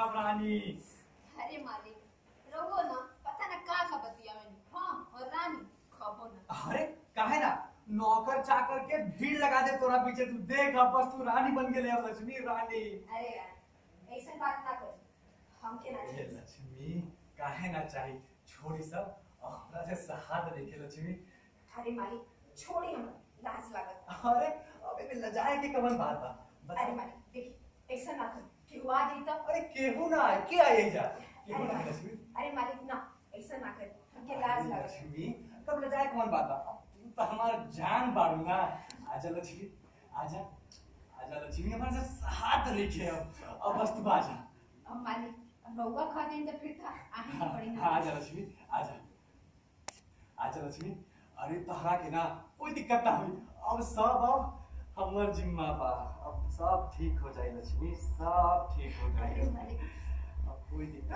अब रानी। अरे मालिक रहो ना, पता ना का बतिया में हाँ और रानी खबो ना। अरे काहे ना, नौकर चाकर के भीड़ लगा दे तोरा पीछे, तू देख अब बस तू रानी बन के ले अब लक्ष्मी रानी। अरे यार ऐसा बात ना कर, हम के ना ए लक्ष्मी काहे ना चाहिए, छोड़ी सब और हमरा से सहाद देखे लक्ष्मी। अरे मालिक छोड़ी हम, लाज लागत। अरे अबे में लजाए के कवन बात बा। अरे मालिक देखी ऐसा ना कर, केहू आ जाई त। अरे केहू ना आए, के आए जा केहू ना लक्ष्मी। अरे मालिक ना ऐसा ना कर, हमके लाज लागत। लक्ष्मी तब लजाए कवन बात बा, तू तो हमार जान बाड़ू ना। आजा लक्ष्मी आजा, आजा लक्ष्मी हमारे से हाथ लेके अब बस तू आजा। अब मालिक रहुआ खा दें तो फिर था आही की पड़ी ना। आजा लक्ष्मी आजा, आजा लक्ष्मी। अरे तोहरा के ना कोई दिक्कत ना हुई, अब सब अब हमर जिम्मा बा, अब सब ठीक हो जाए लक्ष्मी, सब ठीक हो जाए। अब कोई दिक्कत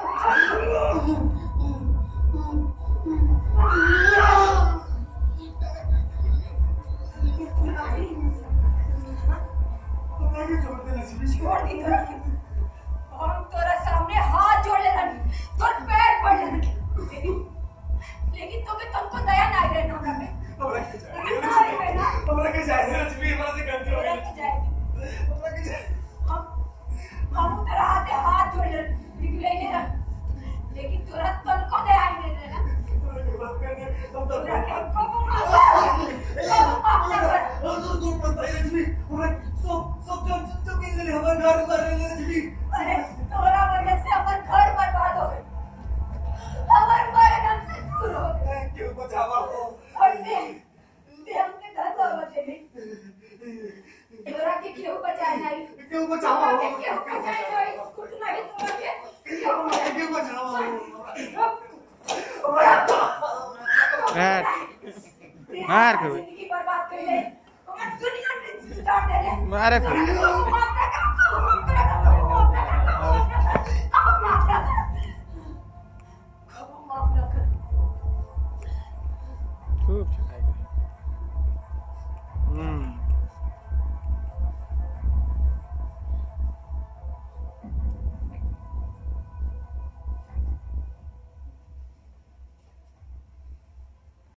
नहीं। छोड़ दी हम तोरा सामने हाथ जोड़ ले रही, तोर पैर पड़ ले, लेकिन तोके तुमको दया ना आई रहना हमरा पे। हमरा के जाए ना, हमरा के जाए लक्ष्मी, हमरा से गलती हो गई। हमरा के जाए हम तेरा हाथ जोड़ ले निकले ले रहा, लेकिन तोरा तुमको दया आई नहीं रहना। हमरा के बात कर दे, हम तो तोरा के कबो माफ ना कर। दूर मत आई लक्ष्मी, हमरा सब जो के लिए हमारे घर उतर रहे लक्ष्मी। अरे तोरा वजह से अपन घर बर्बाद हो गए, हमारे मरन हमसे दूर हो गए। क्यों बचावा हो और दे हमके दर्द हो बचे, तोरा के क्यों बचाए नहीं, क्यों बचावा हो, क्यों बचाए नहीं, कुछ नहीं तोरा के क्यों बचावा हो। मार के जिंदगी बर्बाद कर ले, दुनिया में डाल दे ले। मारे माफ ना कर।